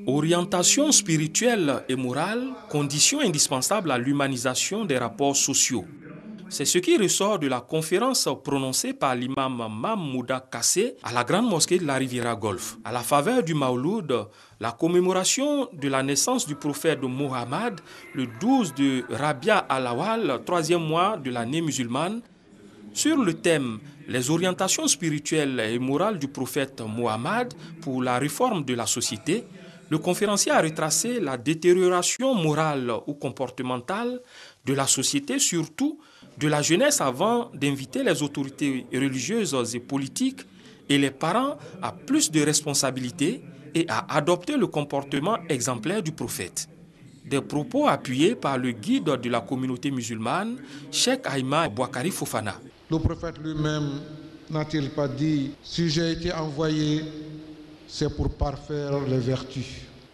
Orientation spirituelle et morale, condition indispensable à l'humanisation des rapports sociaux. C'est ce qui ressort de la conférence prononcée par l'imam Mahmouda Kassé à la grande mosquée de la Riviera Golfe. À la faveur du Mawloud, la commémoration de la naissance du prophète Mohammed, le 12 de Rabia al-Awwal, 3e mois de l'année musulmane, sur le thème « Les orientations spirituelles et morales du prophète Mohammed pour la réforme de la société », le conférencier a retracé la détérioration morale ou comportementale de la société, surtout de la jeunesse, avant d'inviter les autorités religieuses et politiques et les parents à plus de responsabilités et à adopter le comportement exemplaire du prophète. Des propos appuyés par le guide de la communauté musulmane, Cheikh Aïma Bouakari Fofana. Le prophète lui-même n'a-t-il pas dit « Si j'ai été envoyé, c'est pour parfaire les vertus ».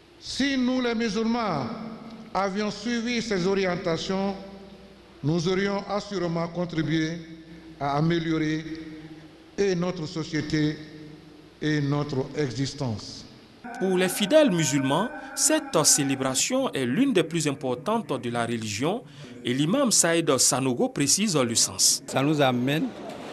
Si nous les musulmans avions suivi ces orientations, nous aurions assurément contribué à améliorer et notre société et notre existence. Pour les fidèles musulmans, cette célébration est l'une des plus importantes de la religion et l'imam Saïd Sanogo précise le sens. Ça nous amène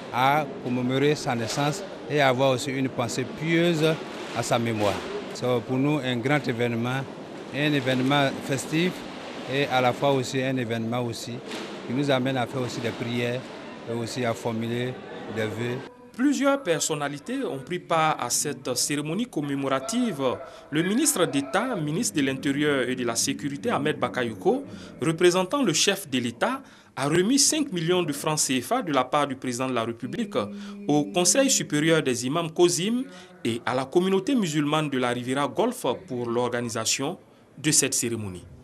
à commémorer sa naissance et à avoir aussi une pensée pieuse à sa mémoire. C'est pour nous un grand événement, un événement festif et à la fois aussi un événement aussi qui nous amène à faire aussi des prières et aussi à formuler des vœux. Plusieurs personnalités ont pris part à cette cérémonie commémorative. Le ministre d'État, ministre de l'Intérieur et de la Sécurité, Ahmed Bakayoko, représentant le chef de l'État, a remis 5 millions de francs CFA de la part du président de la République au Conseil supérieur des imams COSIM et à la communauté musulmane de la Riviera Golfe pour l'organisation de cette cérémonie.